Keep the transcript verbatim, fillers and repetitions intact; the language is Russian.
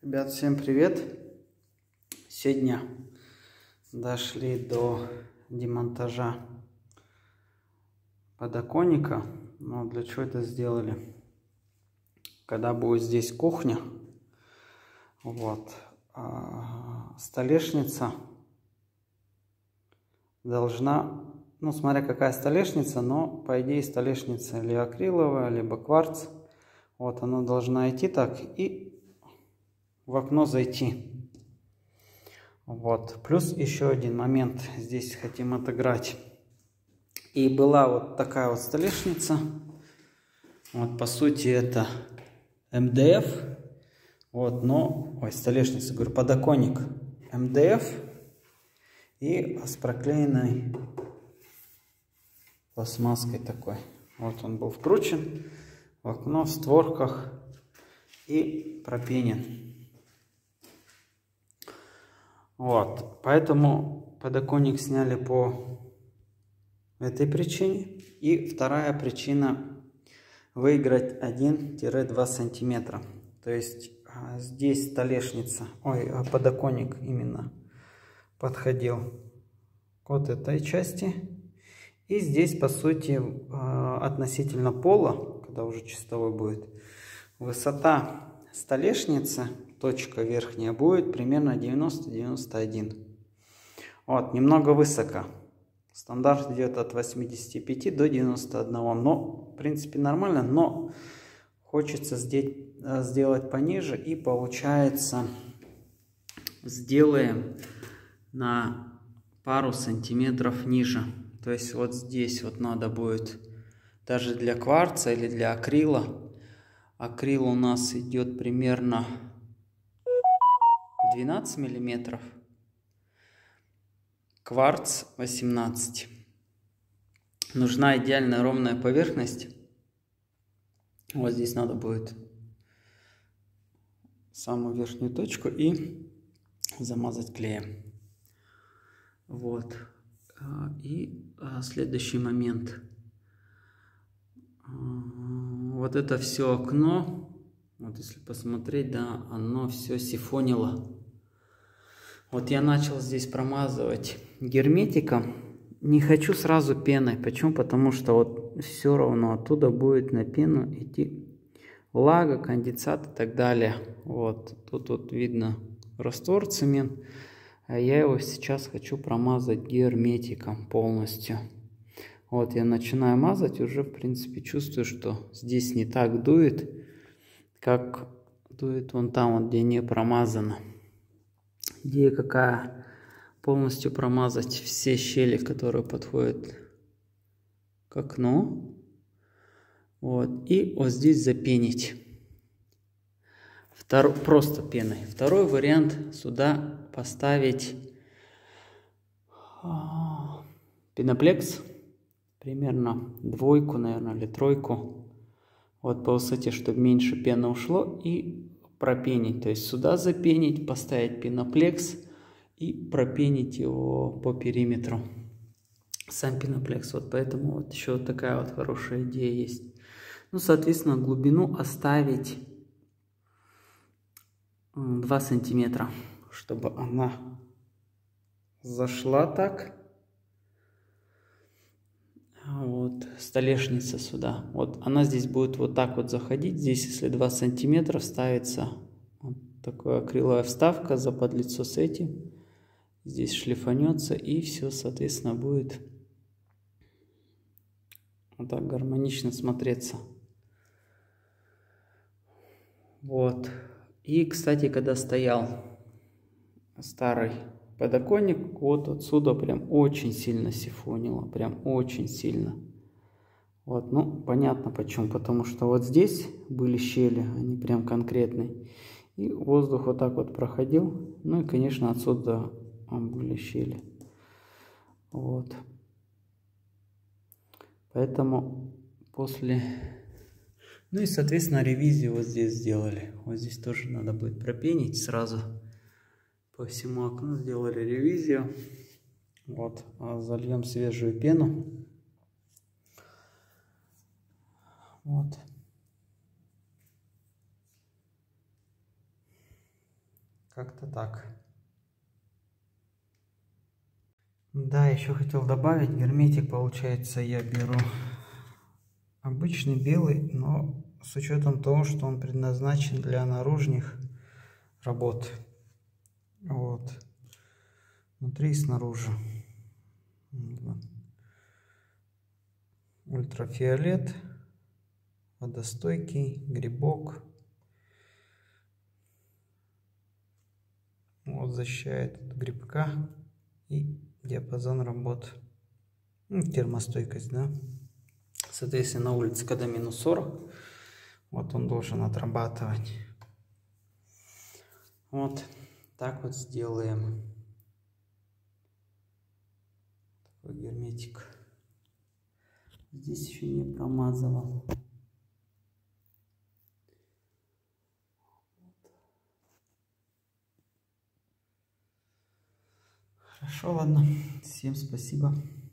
Ребят, всем привет! Сегодня дошли до демонтажа подоконника. Но для чего это сделали? Когда будет здесь кухня, вот, а столешница должна, ну смотря какая столешница, но по идее столешница или акриловая, либо кварц. Вот она должна идти так и в окно зайти. Вот. Плюс еще один момент здесь хотим отыграть. И была вот такая вот столешница. Вот по сути это эм дэ эф. Вот, но, ой, столешница, говорю, подоконник эм дэ эф. И с проклеенной пластмасской такой. Вот он был вкручен в окно, в створках и пропенен. Вот, поэтому подоконник сняли по этой причине. И вторая причина — выиграть один-два сантиметра. То есть здесь столешница, ой, подоконник именно подходил к вот этой части. И здесь, по сути, относительно пола, когда уже чистовой будет, высота столешницы, точка верхняя, будет примерно девяносто — девяносто один. Вот, немного высоко. Стандарт идет от восьмидесяти пяти до девяноста одного. Но, в принципе, нормально, но хочется сделать пониже. И получается, сделаем на пару сантиметров ниже. То есть вот здесь вот надо будет, даже для кварца или для акрила. Акрил у нас идет примерно двенадцать миллиметров. Кварц восемнадцать. Нужна идеальная ровная поверхность. Вот здесь надо будет самую верхнюю точку и замазать клеем. Вот. И следующий момент. Вот это все окно, вот если посмотреть, да, оно все сифонило. Вот я начал здесь промазывать герметиком. Не хочу сразу пеной. Почему? Потому что вот все равно оттуда будет на пену идти влага, конденсат и так далее. Вот тут вот видно раствор цемент. А я его сейчас хочу промазать герметиком полностью. Вот я начинаю мазать, уже в принципе чувствую, что здесь не так дует, как дует вон там, вот, где не промазано. Идея какая? Полностью промазать все щели, которые подходят к окну. Вот. И вот здесь запенить. Втор... Просто пеной. Второй вариант — сюда поставить пеноплекс. Примерно двойку, наверное, или тройку. Вот по высоте, чтобы меньше пены ушло. И пропенить. То есть сюда запенить, поставить пеноплекс и пропенить его по периметру. Сам пеноплекс. Вот поэтому вот еще вот такая вот хорошая идея есть. Ну, соответственно, глубину оставить два сантиметра, чтобы она зашла так. Вот столешница сюда. Вот она здесь будет вот так вот заходить. Здесь, если два сантиметра, ставится вот такая акриловая вставка за подлицо с этим. Здесь шлифанется, и все, соответственно, будет вот так гармонично смотреться. Вот. И, кстати, когда стоял старый подоконник, вот отсюда прям очень сильно сифонило, прям очень сильно. Вот, ну, понятно почему, потому что вот здесь были щели, они прям конкретные. И воздух вот так вот проходил, ну и, конечно, отсюда были щели. Вот. Поэтому после... Ну и, соответственно, ревизию вот здесь сделали. Вот здесь тоже надо будет пропенить сразу. По всему окну сделали ревизию. Вот, зальем свежую пену. Вот. Как-то так. Да, еще хотел добавить, герметик, получается, я беру обычный белый, но с учетом того, что он предназначен для наружных работ. Вот. Внутри и снаружи. Ультрафиолет, водостойкий, грибок. Вот защищает от грибка и диапазон работ. Ну, термостойкость, да. Соответственно, на улице, когда минус сорок, вот он должен отрабатывать. Вот так вот сделаем. Такой герметик. Здесь еще не промазывал. Хорошо, ладно. Всем спасибо.